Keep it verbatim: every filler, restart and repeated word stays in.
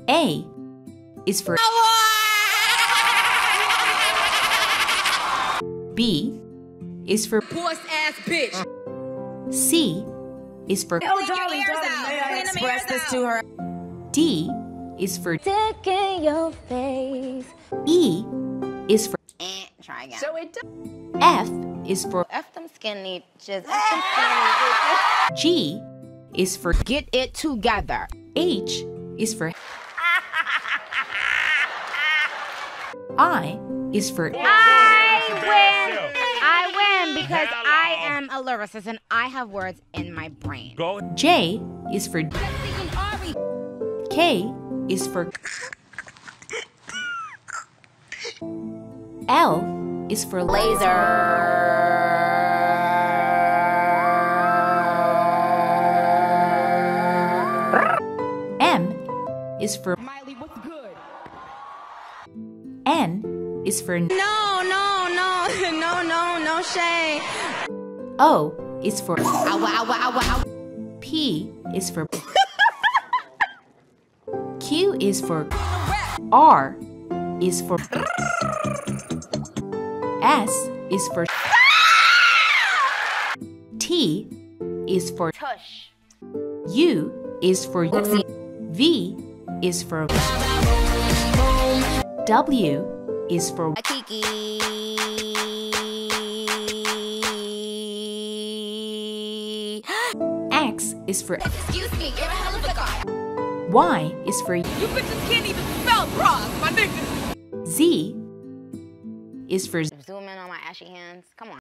A is for B is for Puss ass bitch. C is for Oh, darling, darling, may I express this to her? D is for Dick in your face. E is for Eh, try again. So it does. F is for F them skinny just F them skinny. G is for Get it together. H is for I is for I win. I win because I am a lyricist and I have words in my brain. Go. J is for K is for L is for Laser. M is for Miley, what's good? N is for No, no, no, no, no, no shade. O is for Ow, ow, ow, ow. P is for Q is for R is for S is for T is for Tush. U is for V is for W is for Kiki. X is for Excuse me, you're a hell of a guy. Y is for You bitches can't even spell bras, my nigga. Z is for Zoom in on my ashy hands. Come on.